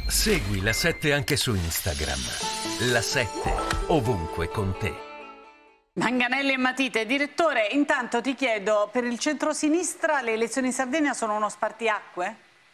Segui la 7 anche su Instagram. La 7 ovunque con te. Manganelli e Matite. Direttore, intanto ti chiedo, per il centrosinistra le elezioni in Sardegna sono uno spartiacque?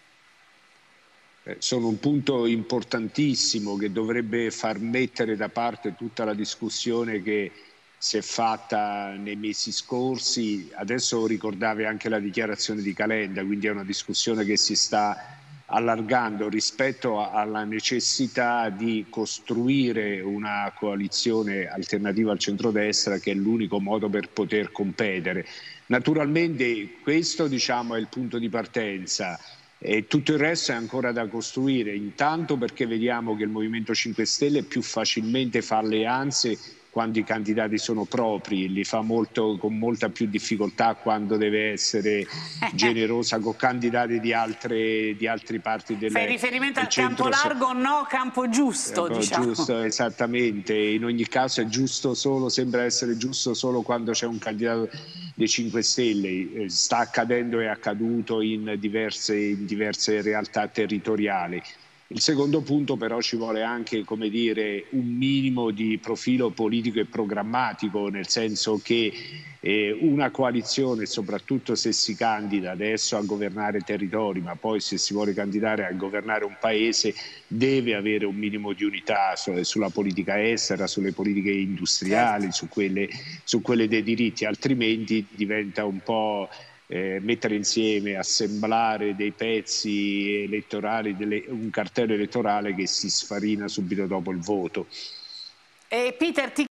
Sono un punto importantissimo che dovrebbe far mettere da parte tutta la discussione che si è fatta nei mesi scorsi. Adesso ricordavi anche la dichiarazione di Calenda, quindi è una discussione che si sta allargando rispetto alla necessità di costruire una coalizione alternativa al centrodestra, che è l'unico modo per poter competere. Naturalmente questo, diciamo, è il punto di partenza. E tutto il resto è ancora da costruire, intanto perché vediamo che il Movimento 5 Stelle più facilmente fa alleanze quando i candidati sono propri, li fa con molta più difficoltà quando deve essere generosa con candidati di altre parti del Fai riferimento al centro. campo largo, no campo giusto, diciamo. Giusto, esattamente. In ogni caso è giusto solo, sembra essere giusto solo quando c'è un candidato dei 5 Stelle. Sta accadendo, è accaduto in diverse realtà territoriali. Il secondo punto però ci vuole anche, come dire, un minimo di profilo politico e programmatico, nel senso che una coalizione, soprattutto se si candida adesso a governare territori, ma poi se si vuole candidare a governare un paese, deve avere un minimo di unità sulla politica estera, sulle politiche industriali, certo, su quelle dei diritti, altrimenti diventa un po' mettere insieme, assemblare dei pezzi elettorali, un cartello elettorale che si sfarina subito dopo il voto. Peter, ti